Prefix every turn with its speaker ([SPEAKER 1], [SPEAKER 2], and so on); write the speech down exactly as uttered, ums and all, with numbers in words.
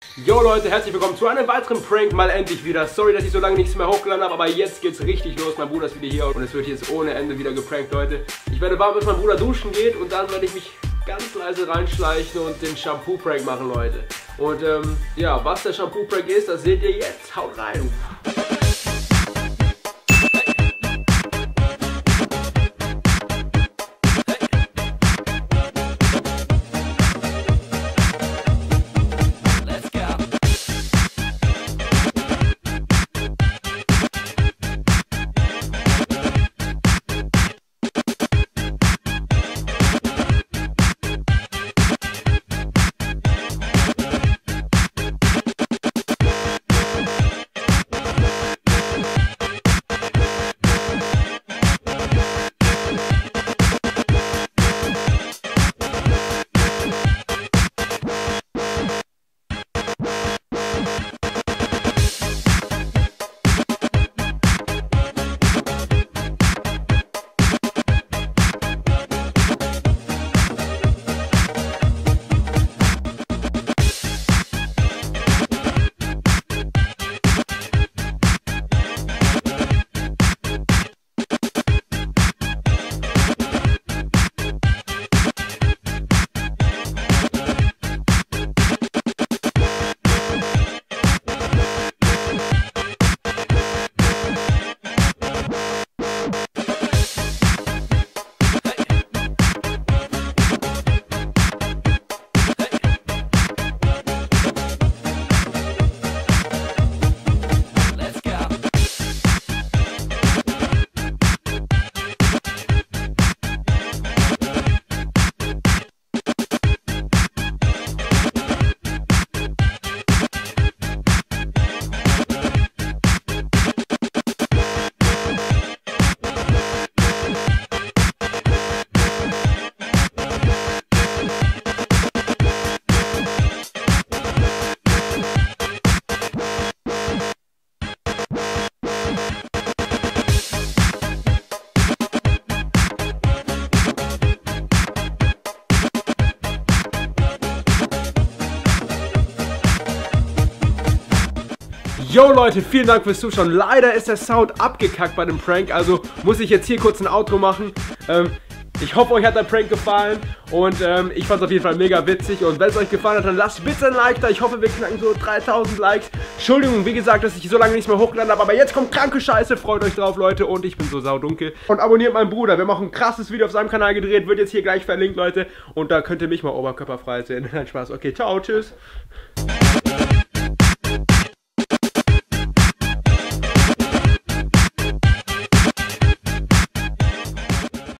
[SPEAKER 1] Yo Leute, herzlich willkommen zu einem weiteren Prank, mal endlich wieder. Sorry, dass ich so lange nichts mehr hochgeladen habe, aber jetzt geht's richtig los. Mein Bruder ist wieder hier und es wird jetzt ohne Ende wieder geprankt, Leute. Ich werde warten, bis mein Bruder duschen geht und dann werde ich mich ganz leise reinschleichen und den Shampoo-Prank machen, Leute. Und ähm, ja, was der Shampoo-Prank ist, das seht ihr jetzt. Haut rein! Yo Leute, vielen Dank fürs Zuschauen. Leider ist der Sound abgekackt bei dem Prank, also muss ich jetzt hier kurz ein Outro machen. Ähm, ich hoffe, euch hat der Prank gefallen und ähm, ich fand es auf jeden Fall mega witzig. Und wenn es euch gefallen hat, dann lasst bitte ein Like da. Ich hoffe, wir knacken so dreitausend Likes. Entschuldigung, wie gesagt, dass ich so lange nichts mehr hochgeladen habe, aber jetzt kommt kranke Scheiße. Freut euch drauf, Leute, und ich bin so saudunkel. Und abonniert meinen Bruder, wir machen ein krasses Video auf seinem Kanal gedreht, wird jetzt hier gleich verlinkt, Leute. Und da könnt ihr mich mal oberkörperfrei sehen. Nein, Spaß. Okay, ciao, tschüss.